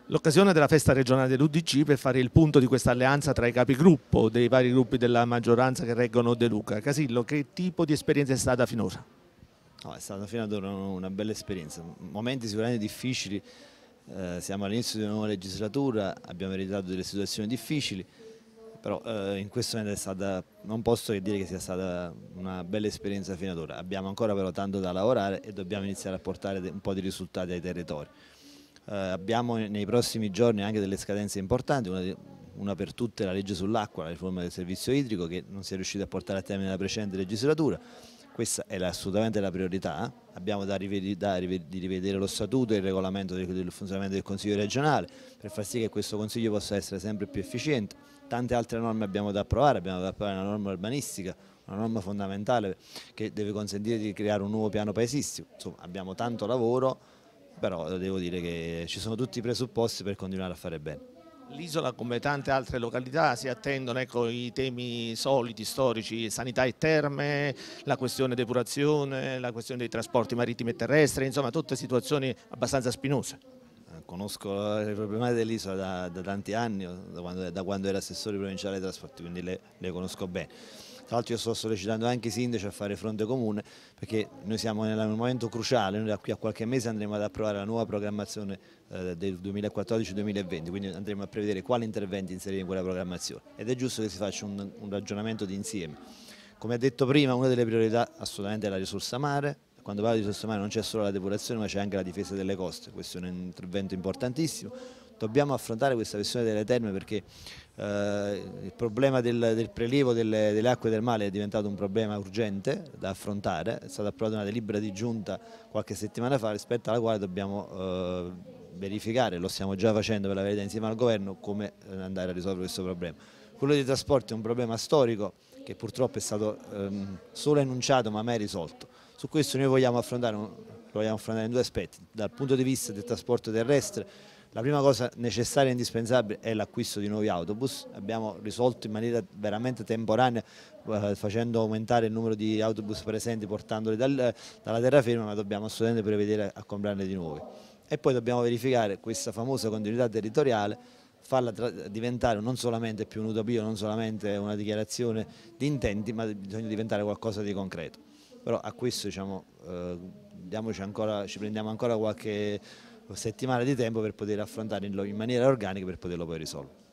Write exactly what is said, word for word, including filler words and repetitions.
L'occasione della festa regionale dell'U D C per fare il punto di questa alleanza tra i capigruppo dei vari gruppi della maggioranza che reggono De Luca. Casillo, che tipo di esperienza è stata finora? No, è stata fino ad ora una bella esperienza, momenti sicuramente difficili, eh, siamo all'inizio di una nuova legislatura, abbiamo ereditato delle situazioni difficili, però eh, in questo momento è stata, non posso che dire che sia stata una bella esperienza fino ad ora. Abbiamo ancora però tanto da lavorare e dobbiamo iniziare a portare un po' di risultati ai territori. Eh, abbiamo nei prossimi giorni anche delle scadenze importanti, una, di, una per tutte la legge sull'acqua, la riforma del servizio idrico che non si è riuscita a portare a termine nella precedente legislatura. Questa è assolutamente la priorità, abbiamo da rivedere, da rivedere lo statuto e il regolamento del, del funzionamento del Consiglio regionale per far sì che questo Consiglio possa essere sempre più efficiente. Tante altre norme abbiamo da approvare, abbiamo da approvare una norma urbanistica, una norma fondamentale che deve consentire di creare un nuovo piano paesistico. Insomma, abbiamo tanto lavoro, però devo dire che ci sono tutti i presupposti per continuare a fare bene. L'isola, come tante altre località, si attendono ecco, i temi soliti, storici, sanità e terme, la questione depurazione, la questione dei trasporti marittimi e terrestri, insomma tutte situazioni abbastanza spinose. Conosco le problematiche dell'isola da, da tanti anni, da quando, da quando ero assessore provinciale dei trasporti, quindi le, le conosco bene. Tra l'altro io sto sollecitando anche i sindaci a fare fronte comune perché noi siamo in un momento cruciale, noi da qui a qualche mese andremo ad approvare la nuova programmazione eh, del duemilaquattordici duemilaventi, quindi andremo a prevedere quali interventi inserire in quella programmazione ed è giusto che si faccia un, un ragionamento d'insieme. Come ha detto prima, una delle priorità assolutamente è la risorsa mare. Quando parlo di risorsa mare non c'è solo la depurazione ma c'è anche la difesa delle coste, questo è un intervento importantissimo. Dobbiamo affrontare questa questione delle terme perché eh, il problema del, del prelievo delle, delle acque del mare è diventato un problema urgente da affrontare, è stata approvata una delibera di giunta qualche settimana fa rispetto alla quale dobbiamo eh, verificare, lo stiamo già facendo per la verità insieme al governo, come andare a risolvere questo problema. Quello dei trasporti è un problema storico che purtroppo è stato ehm, solo enunciato ma mai risolto. Su questo noi vogliamo affrontare, lo vogliamo affrontare in due aspetti. Dal punto di vista del trasporto terrestre, la prima cosa necessaria e indispensabile è l'acquisto di nuovi autobus. Abbiamo risolto in maniera veramente temporanea eh, facendo aumentare il numero di autobus presenti, portandoli dal, dalla terraferma, ma dobbiamo assolutamente prevedere a comprarne di nuovi. E poi dobbiamo verificare questa famosa continuità territoriale, farla diventare non solamente più un'utopia, non solamente una dichiarazione di intenti, ma bisogna diventare qualcosa di concreto. Però a questo diciamo, eh, diamoci ancora, ci prendiamo ancora qualche settimana di tempo per poter affrontare in maniera organica per poterlo poi risolvere.